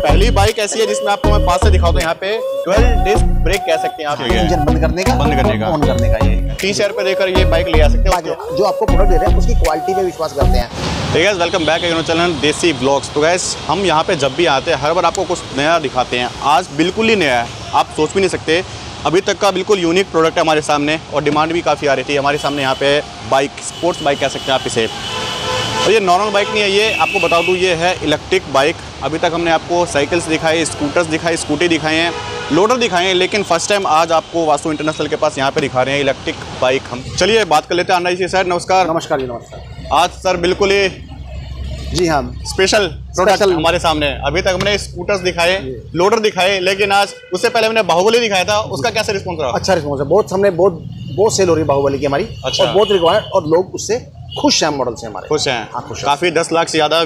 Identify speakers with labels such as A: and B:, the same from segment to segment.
A: पहली बाइक ऐसी है जिसमें आपको मैं पास से दिखाता हूँ। यहाँ पे 12 डिस्क ब्रेक कह सकते हैं आप।
B: इंजन बंद करने का, ऑन करने का। ये
A: 30,000 रुपए देकर ये बाइक ले आ सकते हैं।
B: जो आपको प्रोडक्ट दे रहे हैं उसकी क्वालिटी पे विश्वास करते हैं।
A: ठीक है, welcome back again channel Desi blogs. तो गैस हम यहाँ पे जब भी आते हैं हर बार आपको कुछ नया दिखाते हैं। आज बिल्कुल ही नया है, आप सोच भी नहीं सकते। अभी तक का बिल्कुल यूनिक प्रोडक्ट है हमारे सामने और डिमांड भी काफ़ी आ रही थी। हमारे सामने यहाँ पे बाइक, स्पोर्ट्स बाइक कह सकते हैं आप इसे। और ये नॉर्मल बाइक नहीं है, ये आपको बता दूँ ये है इलेक्ट्रिक बाइक। अभी तक हमने आपको साइकिल्स दिखाए, स्कूटर्स दिखाए, स्कूटी दिखाए हैं, लोडर दिखाए हैं, लेकिन फर्स्ट टाइम आज आपको वासु इंटरनेशनल के पास यहाँ पे दिखा रहे हैं इलेक्ट्रिक बाइक। हम चलिए बात कर लेते हैं अन्ना जी से। सर नमस्कार।
B: नमस्कार जी, नमस्कार।
A: आज सर बिल्कुल ही
B: जी हाँ
A: स्पेशल प्रोडक्ट हमारे सामने। अभी तक हमने स्कूटर्स दिखाए, लोडर दिखाए, लेकिन आज उससे पहले हमने बाहुबली दिखाया था। उसका कैसा रिस्पॉन्स रहा? अच्छा
B: रिस्पॉन्स है, बहुत सेल हो रही है बाहुबली की हमारी।
A: अच्छा।
B: और बहुत रिक्वायर्ड और लोग उससे खुश हैं, मॉडल से हमारे
A: खुश हैं।
B: हाँ, खुश।
A: काफ़ी 10 लाख से ज़्यादा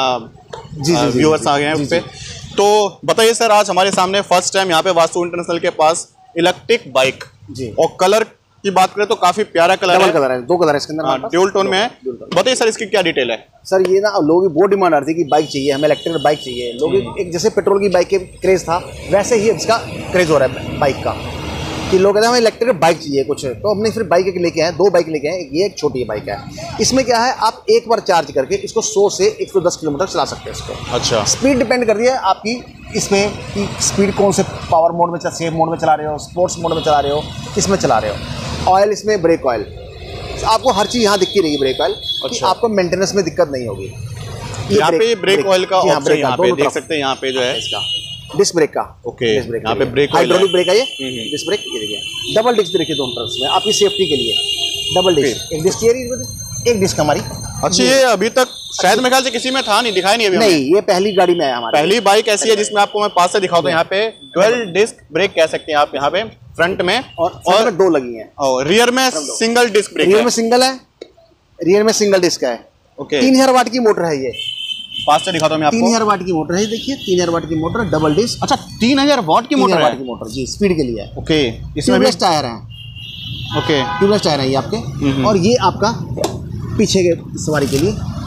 A: व्यूअर्स आ गए हैं उस पर। तो बताइए सर, आज हमारे सामने फर्स्ट टाइम यहाँ पे वासु इंटरनेशनल के पास इलेक्ट्रिक बाइक
B: जी।
A: और कलर की बात करें तो काफी प्यारा कलर है।
B: कलर है, 2 कलर है इसके अंदर,
A: ड्यूल टोन में है। बताइए सर इसकी क्या डिटेल है?
B: सर ये ना लोगों की बहुत डिमांड आ रही थी कि बाइक चाहिए हमें, इलेक्ट्रिक बाइक चाहिए। लोग एक जैसे पेट्रोल की बाइक के क्रेज था वैसे ही इसका क्रेज हो रहा है बाइक का, कि लोग कहते हैं हमें इलेक्ट्रिक बाइक चाहिए कुछ। तो हमने फिर बाइक लेके आए, 2 बाइक लेके आए। ये एक छोटी बाइक है। इसमें क्या है, आप एक बार चार्ज करके इसको 100 से 110 किलोमीटर चला सकते हैं इसको। अच्छा। स्पीड डिपेंड करती है आपकी इसमें कि स्पीड कौन से पावर मोड में, सेफ मोड में चला रहे हो, स्पोर्ट्स मोड में चला रहे हो, किसमें चला रहे हो। ऑयल इसमें ब्रेक ऑयल, आपको हर चीज़ यहाँ दिखती रहेगी ब्रेक ऑयल। अच्छा। आपको मेंटेनेंस में दिक्कत नहीं होगी।
A: यहाँ पे ब्रेक ऑयल का ऑप्शन यहाँ पे देख सकते हैं। यहाँ पे जो है इसका
B: डिस्क ब्रेक का,
A: ओके, यहाँ पे ब्रेक
B: हाइड्रोलिक ब्रेक है ये। डिस्क ब्रेक ये देखिए, डबल डिस्क देखिए दोनों तरफ में आपकी सेफ्टी के लिए। डबल डिस्क, एक डिस्क एक डिस्क हमारी।
A: अच्छा, ये अभी तक शायद मेरे ख्याल से किसी में था नहीं, दिखाई नहीं अभी।
B: नहीं, ये पहली गाड़ी में है हमारी।
A: पहली बाइक ऐसी है जिसमें आपको मैं पास से दिखाता हूँ। यहाँ पे 12 डिस्क ब्रेक कह सकते हैं आप। यहाँ पे फ्रंट में
B: और 2 लगी हैं
A: और रियर में सिंगल डिस्क ब्रेक।
B: रियर में सिंगल है, रियर में सिंगल डिस्क है।
A: ओके।
B: 3000 वाट की मोटर है ये।
A: पास से दिखाता हूँ मैं आपको।
B: 3000 वाट की मोटर है, देखिए 3000 वाट की मोटर, डबल डिस्क।
A: अच्छा, 3000 वाट की मोटर है?
B: 3000 वाट की मोटर जी, स्पीड के लिए है।
A: ओके।
B: इसमें ट्यूबलेस टायर है।
A: ओके,
B: ट्यूबलेस टायर है ये आपके। और ये आपका पीछे के सवारी के लिए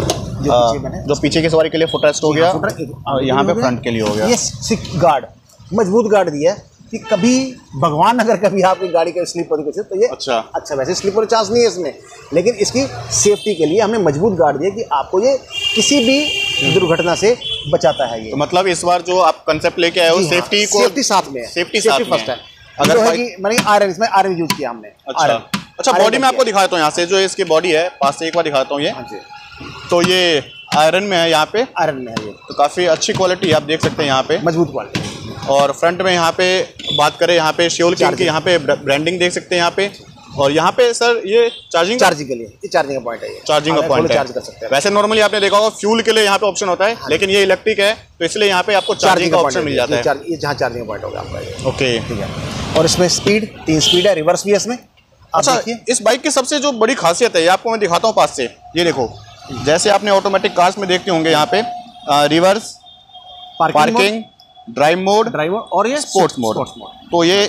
A: जो पीछे की सवारी के लिए फुटरेस्ट हो गया, यहाँ पे फ्रंट के लिए हो गया।
B: ये गार्ड, मजबूत गार्ड दिया है कि कभी भगवान अगर कभी आपकी गाड़ी का स्लिप होती है तो ये अच्छा वैसे स्लिप होने चांस नहीं है इसमें, लेकिन इसकी सेफ्टी के लिए हमने मजबूत गार्ड दिया कि आपको ये किसी भी दुर्घटना से बचाता है ये।
A: तो मतलब इस बार जो आप कंसेप्ट लेके आए हो सेफ्टी को,
B: सेफ्टी साथ में है,
A: सेफ्टी
B: फर्स्ट है। अगर मैंने आयरन, इसमें आयरन यूज किया हमने।
A: अच्छा, बॉडी में आपको दिखाता हूँ यहाँ से, जो इसकी बॉडी है पास से एक बार दिखाता हूँ। ये तो ये आयरन में है, यहाँ पे
B: आयरन में है ये।
A: तो काफ़ी अच्छी क्वालिटी आप देख सकते हैं यहाँ पे,
B: मजबूत क्वालिटी।
A: और फ्रंट में यहाँ पे बात करें, यहाँ पे श्योल की यहाँ पे ब्रांडिंग देख सकते हैं यहाँ पे। और यहाँ पे सर ये चार्जिंग
B: के लिए ये चार्जिंग का पॉइंट है। ये
A: चार्जिंग का पॉइंट है,
B: चार्ज कर सकते हैं।
A: वैसे नॉर्मली आपने देखा होगा फ्यूल के लिए यहाँ पे ऑप्शन होता है, लेकिन ये इलेक्ट्रिक है तो इसलिए यहाँ पे आपको चार्जिंग का ऑप्शन मिल जाता है।
B: ये जहाँ चार्जिंग का पॉइंट होगा आपका।
A: ओके,
B: ठीक है। और इसमें स्पीड 3 स्पीड है, रिवर्स भी है इसमें।
A: अच्छा, इस बाइक की सबसे जो बड़ी खासियत है ये आपको मैं दिखाता हूँ पास से। ये देखो, जैसे आपने ऑटोमेटिक कार्स में देखते होंगे यहाँ पे रिवर्स, पार्किंग, ड्राइव मोड
B: और ये
A: स्पोर्ट्स मोड। तो ये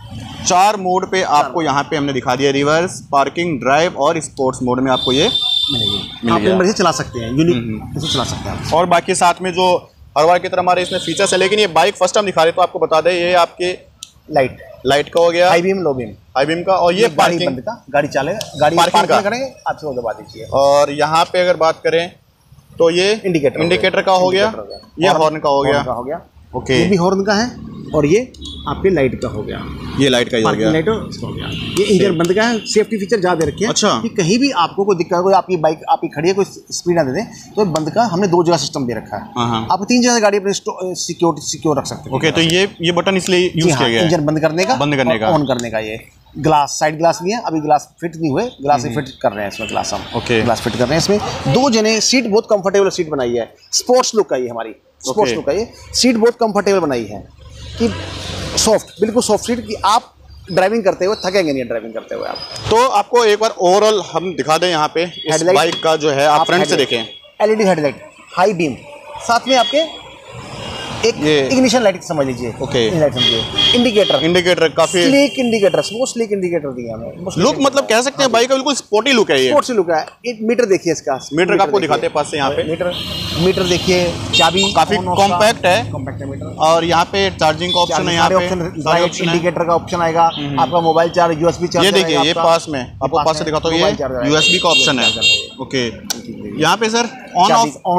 A: 4 मोड पे आपको यहाँ पे हमने दिखा दिया, रिवर्स, पार्किंग, ड्राइव और स्पोर्ट्स मोड में आपको ये
B: मिलेगी। आप चला सकते हैं, यूनिक इसे चला सकते हैं।
A: और बाकी साथ में जो हर बार की तरह हमारे इसमें फीचर्स है, लेकिन ये बाइक फर्स्ट टाइम दिखा रहे तो आपको बता दें ये आपके लाइट का हो गया,
B: high beam, low beam,
A: high beam का। और ये पार्किंग
B: का गाड़ी चलेगा, गाड़ी पार्किंग करेंगे आप वो दबा दीजिए।
A: और यहाँ पे अगर बात करें तो ये इंडिकेटर का हो गया, ये हॉर्न का हो गया। ओके,
B: ये भी हॉर्न का है और ये आपके लाइट का हो गया।
A: ये लाइट का ही हो गया,
B: लाइट हो गया। ये इंजन बंद का है, सेफ्टी फीचर ज़्यादा रखे हैं।
A: अच्छा,
B: कि कहीं भी आपको कोई दिक्कत, कोई आपकी बाइक आपकी खड़ी है, कोई स्पीड ना दे दे तो बंद का हमने 2 जगह सिस्टम दे रखा है। आप 3 जगह गाड़ी अपनी सिक्योर रख सकते हैं।
A: ओके, तो ये बटन इसलिए यूज किया गया है,
B: इंजन बंद करने का, ऑन करने का। ये ग्लास, साइड ग्लास भी है, अभी ग्लास फिट नहीं हुए, ग्लास ही फिट कर रहे हैं इसमें। ग्लास हम ग्लास फिट कर रहे हैं इसमें। 2 जने, सीट बहुत कंफर्टेबल सीट बनाई है, स्पोर्ट्स लुक का ये हमारी, स्पोर्ट्स लुक का ये सीट बहुत कंफर्टेबल बनाई है कि सॉफ्ट, बिल्कुल सॉफ्ट सीट कि आप ड्राइविंग करते हुए थकेंगे नहीं ड्राइविंग करते हुए आप।
A: तो आपको एक बार ओवरऑल हम दिखा दें यहाँ पे इस बाइक का जो है, आप फ्रंट से देखें।
B: LED हेडलाइट, हाई बीम, साथ में आपके एक इग्निशन लाइट समझ लीजिए,
A: ओके,
B: लाइट समझिए, इंडिकेटर
A: काफी
B: स्लीक इंडिकेटर, वो स्लीक इंडिकेटर दिया हमें।
A: लुक मतलब कह सकते हैं बाइक का बिल्कुल स्पोर्टी लुक है ये।
B: स्पोर्टी लुक है। एक मीटर देखिए इसका,
A: मीटर आपको दिखाते हैं पास से यहाँ पे।
B: मीटर देखिए, चाबी
A: काफी कॉम्पैक्ट है
B: मीटर,
A: और यहाँ पे चार्जिंग का ऑप्शन है, यहाँ पे
B: इंडिकेटर का ऑप्शन आएगा, आपका मोबाइल चार्ज, यूएसबी चार्ज।
A: ये देखिए ये पास में आपको पास से दिखाता हूँ, ये यूएसबी का ऑप्शन है। ओके, यहाँ पे सर ऑन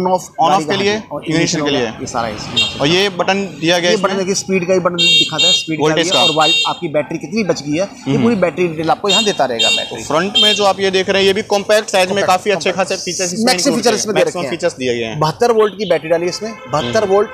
A: ऑफ के लिए, इग्निशन के लिए
B: ये सारा है।
A: और ये बटन दिया गया है,
B: बटन देखिए स्पीड का ही बटन दिखाता है, स्पीड
A: वोल्टेज का,
B: और आपकी बैटरी कितनी बच गई है, ये पूरी बैटरी डिटेल आपको यहाँ देता रहेगा। बैटरी
A: फ्रंट में जो आप ये देख रहे हैं, ये भी कॉम्पैक्ट साइज में काफी अच्छे खासे फीचर्स
B: इसमें दे रखे हैं।
A: फीचर्स दिए गए हैं।
B: 72 वोल्ट की बैटरी डाली इसमें, 72 वोल्ट,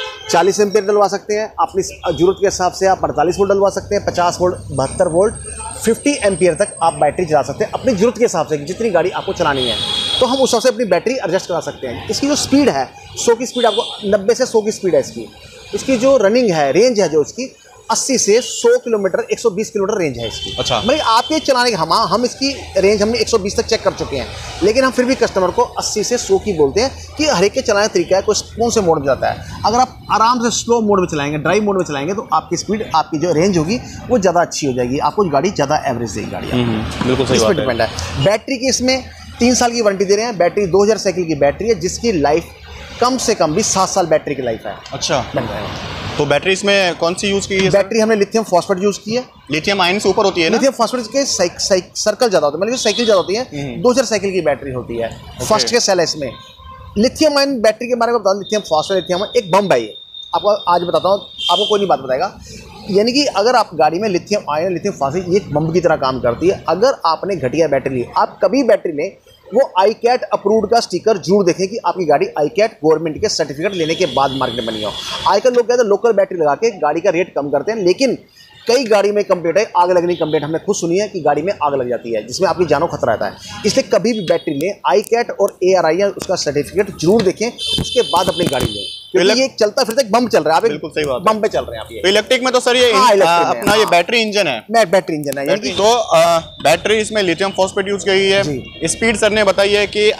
B: 40 एम्पीयर डलवा सकते हैं अपनी जरूरत के हिसाब से, आप 48 वोल्ट डलवा सकते हैं, 50 वोल्ट, 72 वोल्ट, 50 एम्पीयर तक आप बैटरी चला सकते हैं अपनी जरूरत के हिसाब से, जितनी गाड़ी आपको चलानी है तो हम उस हिसाब से अपनी बैटरी एडजस्ट करा सकते हैं। इसकी जो स्पीड है 100 की स्पीड, आपको 90 से 100 की स्पीड है इसकी। इसकी जो रनिंग है, रेंज है जो इसकी 80 से 100 किलोमीटर, 120 किलोमीटर रेंज है इसकी।
A: अच्छा,
B: मतलब आपके चलाने के हम इसकी रेंज हमने 120 तक चेक कर चुके हैं, लेकिन हम फिर भी कस्टमर को 80 से 100 की बोलते हैं कि हर एक के चलाने का तरीका है, कौन से मोड में जाता है। अगर आप आराम से स्लो मोड में चलाएंगे, ड्राइव मोड में चलाएंगे तो आपकी स्पीड, आपकी जो रेंज होगी वो ज़्यादा अच्छी हो जाएगी, आपको गाड़ी ज़्यादा एवरेज देगी गाड़ी।
A: बिल्कुल सही
B: इस पर
A: बात
B: डिपेंड है। बैटरी की इसमें 3 साल की वारंटी दे रहे हैं। बैटरी 2000 साइकिल की बैटरी है, जिसकी लाइफ कम से कम भी 7 साल बैटरी की लाइफ है।
A: अच्छा,
B: बन रहा है।
A: तो बैटरी इसमें कौन सी यूज की है?
B: बैटरी हमने लिथियम फॉस्फेट यूज की है।
A: लिथियम आयन से ऊपर होती है ना?
B: लिथियम फॉस्फेट के सर्कल ज़्यादा होते हैं, मतलब साइकिल ज़्यादा होती है। 2000 साइकिल की बैटरी होती है, फर्स्ट के सेल है इसमें। लिथियम आयन बैटरी के बारे में बता दूं, लिथियम फॉस्फेट, लिथियम एक बम है ये। आपको आज बताता हूँ, आपको कोई नहीं बात बताएगा। यानी कि अगर आप गाड़ी में लिथियम आयन, लिथियम फॉस्फेट, ये एक बम की तरह काम करती है। अगर आपने घटिया बैटरी ली, आप कभी बैटरी लें वो ICAT अप्रूव्ड का स्टिकर जरूर देखें कि आपकी गाड़ी ICAT गवर्नमेंट के सर्टिफिकेट लेने के बाद मार्केट में बनी हो। आजकल लोग कहते हैं लोकल बैटरी लगा के गाड़ी का रेट कम करते हैं, लेकिन कई गाड़ी में कंप्लेंट है, आग लगने की कंप्लेंट हमने खुद सुनी है कि गाड़ी में आग लग जाती है, जिसमें आपकी जानो खतरा रहता है। इसलिए कभी भी बैटरी लें, ICAT और ARI उसका सर्टिफिकेट जरूर देखें, उसके बाद अपनी गाड़ी लें, क्योंकि ये चलता फिरता बम चल रहा है।
A: बिल्कुल सही बात,
B: बम पे चल रहे हैं आप। ये
A: इलेक्ट्रिक में तो सर ये अपना ये बैटरी इंजन है,
B: बैटरी इंजन है। यानी
A: तो बैटरी इसमें लिथियम फॉस्फेट यूज की है। स्पीड सर ने बताई है कि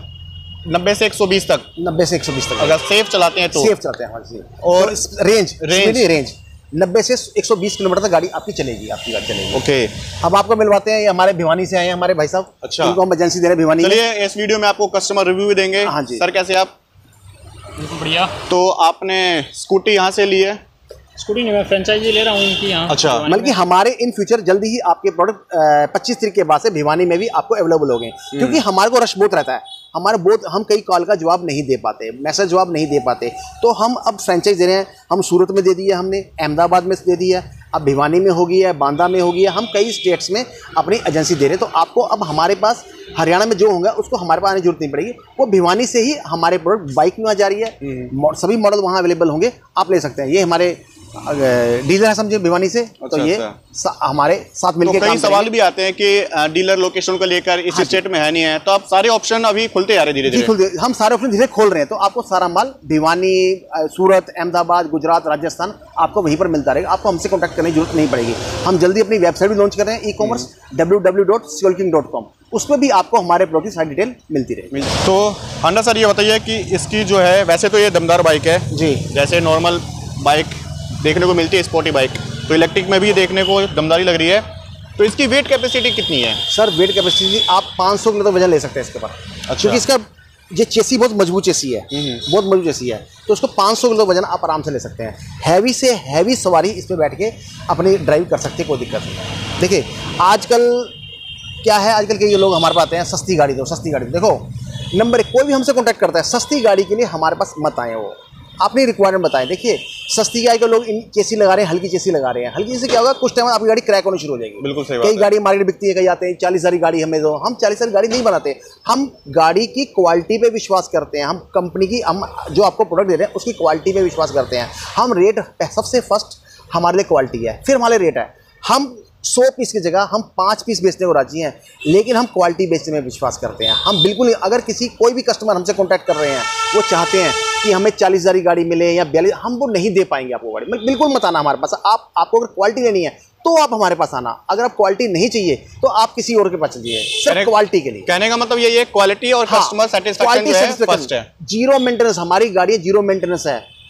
A: 90 से 120 तक,
B: 90 से 120 तक
A: अगर सेफ चलाते हैं तो
B: सेफ चलते हैं।
A: और
B: रेंज 90 से 120 किलोमीटर तक गाड़ी आपकी चलेगी, आपकी गाड़ी चलेगी।
A: ओके,
B: अब आपको मिलवाते हैं, ये हमारे भिवानी से आए हैं हमारे भाई साहब।
A: अच्छा,
B: इनको हम एजेंसी दे रहे हैं भिवानी।
A: चलिए इस वीडियो में आपको कस्टमर रिव्यू भी देंगे।
B: हाँ जी
A: सर, कैसे आप?
C: बिल्कुल बढ़िया।
A: तो आपने स्कूटी यहाँ से ली है?
C: स्कूटी नहीं, मैं फ्रेंचाइजी ले रहा हूँ इनकी यहाँ।
A: अच्छा,
B: मतलब कि हमारे इन फ्यूचर जल्दी ही आपके प्रोडक्ट 25 तारीख के बाद से भिवानी में भी आपको अवेलेबल होंगे, क्योंकि हमारे को रश बहुत रहता है। हमारे बहुत, हम कई कॉल का जवाब नहीं दे पाते, मैसेज जवाब नहीं दे पाते, तो हम अब फ्रेंचाइज दे रहे हैं। हम सूरत में दे दी है, हमने अहमदाबाद में दे दी है, अब भिवानी में होगी है, बांदा में होगी है, हम कई स्टेट्स में अपनी एजेंसी दे रहे हैं। तो आपको अब हमारे पास हरियाणा में जो होगा उसको हमारे पास आने की जरूरत नहीं पड़ेगी, वो भिवानी से ही हमारे प्रोडक्ट बाइक में आ जा रही है। सभी मॉडल वहाँ अवेलेबल होंगे, आप ले सकते हैं। ये हमारे डीलर है समझे भिवानी से।
A: अच्छा,
B: तो ये हमारे साथ मिलकर
A: कई सवाल भी आते हैं कि डीलर लोकेशन को लेकर इस स्टेट में है नहीं है, तो आप सारे ऑप्शन अभी खुलते आ रहे हैं धीरे धीरे।
B: हम सारे ऑप्शन धीरे खोल रहे हैं, तो आपको सारा माल भिवानी, सूरत, अहमदाबाद, गुजरात, राजस्थान आपको वहीं पर मिलता रहेगा। आपको हमसे कॉन्टैक्ट करने की जरूरत नहीं पड़ेगी। हम जल्दी अपनी वेबसाइट भी लॉन्च कर रहे हैं, e-commerce www.skolking.com, उसमें भी आपको हमारे प्रोडक्ट की सारी डिटेल मिलती रहेगी।
A: तो हांडा सर, ये बताइए कि इसकी जो है, वैसे तो ये दमदार बाइक है
B: जी, जैसे
A: नॉर्मल बाइक देखने को मिलती है स्पोर्टी बाइक, तो इलेक्ट्रिक में भी देखने को दमदारी लग रही है। तो इसकी वेट कैपेसिटी कितनी है?
B: सर वेट कैपेसिटी आप 500 किलो तक वजन ले सकते हैं इसके ऊपर।
A: अच्छा,
B: क्योंकि इसका ये चेसी बहुत मजबूत चेसी है, बहुत मजबूत चेसी है, तो उसको 500 किलो वजन आप आराम से ले सकते हैं। हैवी से हैवी सवारी इस पर बैठ के अपनी ड्राइव कर सकते हैं, कोई दिक्कत नहीं है। देखिए आजकल क्या है, आजकल के ये लोग हमारे पास आते हैं, सस्ती गाड़ी दो, सस्ती गाड़ी दो। देखो नंबर 1, कोई भी हमसे कॉन्टैक्ट करता है सस्ती गाड़ी के लिए हमारे पास मत आए, वो अपनी रिक्वायरमेंट बताएं। देखिए सस्ती गाड़ी के लोग इन चेसी लगा रहे हैं, हल्की चेसी लगा रहे हैं। हल्की चेसी क्या होगा, कुछ टाइम आपकी गाड़ी क्रैक होनी शुरू हो जाएगी।
A: बिल्कुल सही बात
B: कई
A: है।
B: गाड़ी मार्केट बिकती है, कहीं आते हैं 40,000 गाड़ी हमें दो। हम 40,000 गाड़ी नहीं बनाते, हम गाड़ी की क्वालिटी पे विश्वास करते हैं। हम कंपनी की, हम जो आपको प्रोडक्ट दे रहे हैं उसकी क्वालिटी पे विश्वास करते हैं। हम रेट सबसे फर्स्ट हमारे लिए क्वालिटी है, फिर हमारे रेट है। हम 100 पीस की जगह हम 5 पीस बेचने को राजी हैं, लेकिन हम क्वालिटी बेचने में विश्वास करते हैं। हम बिल्कुल, अगर कोई भी कस्टमर हमसे कॉन्टैक्ट कर रहे हैं, वो चाहते हैं कि हमें 40,000 की गाड़ी मिले या 42, हम वो नहीं दे पाएंगे आपको गाड़ी। बिल्कुल मत आना हमारे पास। आपको अगर क्वालिटी लेनी है तो आप हमारे पास आना, अगर आप क्वालिटी नहीं चाहिए तो आप किसी और के पास चलिए, सिर्फ क्वालिटी के लिए।
A: कहने का मतलब ये क्वालिटी और कस्टमर सेटिस्फैक्शन जो है फर्स्ट है।
B: जीरो मेंटेनेंस हमारी गाड़ी है, जीरो मेंटेनेंस है।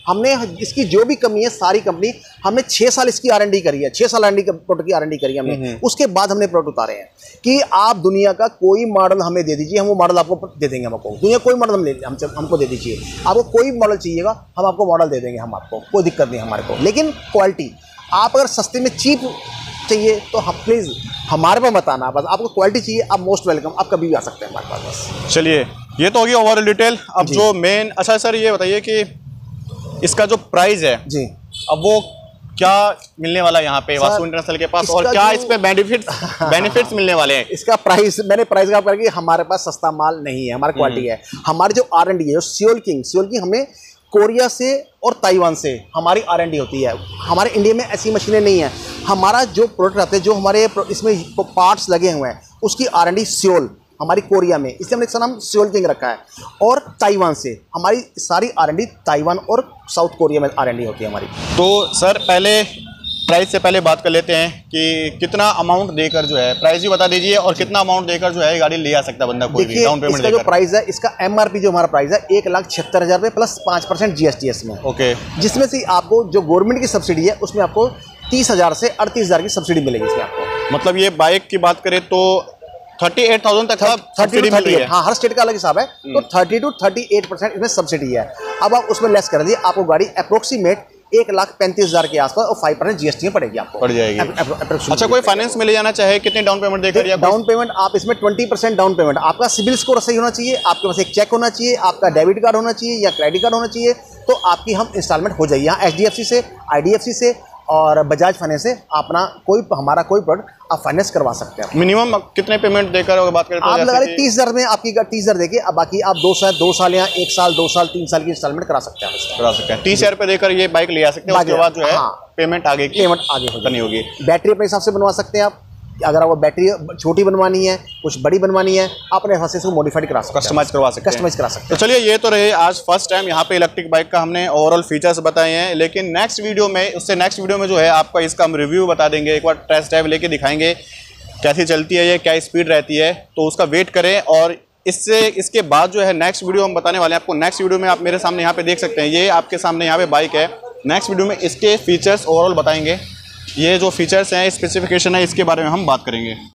B: हमने इसकी जो भी कमी है सारी कंपनी हमने 6 साल इसकी R&D करी है, 6 साल प्रोडक्ट की R&D करी है हमने। उसके बाद हमने प्रोडक्ट उतारे हैं कि आप दुनिया का कोई मॉडल हमें दे दीजिए, हम वो मॉडल आपको दे देंगे। हमको दुनिया कोई मॉडल हमको दे दीजिए, आपको कोई मॉडल चाहिएगा हम आपको मॉडल दे देंगे, हम आपको कोई दिक्कत नहीं हमारे को। लेकिन क्वालिटी आप अगर सस्ते में चीप चाहिए तो हम प्लीज़ हमारे पास मत आना, बस आपको क्वालिटी चाहिए आप मोस्ट वेलकम, आप कभी भी आ सकते हैं हमारे पास बस।
A: चलिए ये तो होगी ओवरऑल डिटेल। अब जो मेन, अच्छा सर ये बताइए कि इसका जो प्राइस है
B: जी,
A: अब वो क्या मिलने वाला है यहाँ पे वासु इंटरनेशनल के पास, और क्या इस पे बेनिफिट्स मिलने वाले हैं?
B: इसका प्राइस मैंने प्राइस का करके हमारे पास सस्ता माल नहीं है, हमारी क्वालिटी है। हमारी जो R&D है जो सियोल किंग हमें कोरिया से और ताइवान से हमारी R&D होती है। हमारे इंडिया में ऐसी मशीनें नहीं है। हमारा जो प्रोडक्ट आते हैं जो हमारे इसमें पार्ट्स लगे हुए हैं उसकी R&D सियोल हमारी कोरिया में, इसलिए हमने इसका नाम सियोल किंग रखा है। और ताइवान से हमारी सारी R&D ताइवान और साउथ कोरिया में R&D होती है हमारी।
A: तो सर पहले प्राइस से पहले बात कर लेते हैं कि कितना अमाउंट देकर जो है, प्राइस भी बता दीजिए, और कितना अमाउंट देकर जो है ये गाड़ी ले आ सकता है बंदा कोई भी डाउन पेमेंट
B: इसका
A: देकर?
B: जो प्राइस है, इसका MRP जो हमारा प्राइस है 1,76,000 रुपये प्लस 5% GST इसमें।
A: ओके,
B: जिसमें से आपको जो गवर्नमेंट की सब्सिडी है उसमें आपको 30,000 से 38,000 की सब्सिडी मिलेगी इसमें आपको।
A: मतलब ये बाइक की बात करें तो 38,000 तक सब्सिडी मिल रही है।
B: हाँ, हर स्टेट का अलग हिसाब है, तो 30 to 38% इसमें सब्सिडी है। अब आप उसमें लेस कर दिए, आपको गाड़ी अप्रोक्सीमेट 1,35,000 के आसपास और 5% GST में पड़ेगी आपको,
A: पड़ जाएगी। अच्छा, कोई फाइनेंस में ले जाना चाहे कितने डाउन पेमेंट देकर? या
B: डाउन पेमेंट आप इसमें 20% डाउन पेमेंट, आपका सिबिल स्कोर सही होना चाहिए, आपके पास एक चेक होना चाहिए, आपका डेबिट कार्ड होना चाहिए या क्रेडिट कार्ड होना चाहिए, तो आपकी हम इंस्टॉलमेंट हो जाएगी। यहाँ HDFC से, IDFC से और बजाज फाइनेंस से अपना हमारा कोई प्रोडक्ट आप फाइनेंस करवा सकते हैं।
A: मिनिमम कितने पेमेंट देकर बात करें तो
B: आप लगा 30,000 में आपकी 30,000 देके, अब बाकी आप 2 साल या 1 साल 2 साल 3 साल की इंस्टॉलमेंट करा सकते हैं।
A: 30,000 रुपये देकर ये बाइक ले आ सकते हैं। उसके बाद जो है पेमेंट आगे करनी होगी।
B: बैटरी अपने हिसाब से बनवा सकते हैं आप, अगर आपको बैटरी छोटी बनवानी है, कुछ बड़ी बनवानी है, अपने हिसाब से इसको मॉडिफाइड करा सकते हैं,
A: कस्टमाइज करवा सकते हैं।
B: कस्टमाइज करा सकते हैं।
A: तो चलिए ये तो रहे आज फर्स्ट टाइम यहाँ पे इलेक्ट्रिक बाइक का हमने ओवरऑल फीचर्स बताए हैं, लेकिन नेक्स्ट वीडियो में जो है आपका इसका हम रिव्यू बता देंगे, एक बार टेस्ट ड्राइव लेके दिखाएंगे कैसी चलती है ये, क्या स्पीड रहती है, तो उसका वेट करें। और इसके बाद जो है नेक्स्ट वीडियो हम बताने वाले हैं आपको। नेक्स्ट वीडियो में आप मेरे सामने यहाँ पे देख सकते हैं, ये आपके सामने यहाँ पे बाइक है। नेक्स्ट वीडियो में इसके फीचर्स ओवरऑल बताएंगे, ये जो फीचर्स हैं, स्पेसिफिकेशन है, इसके बारे में हम बात करेंगे।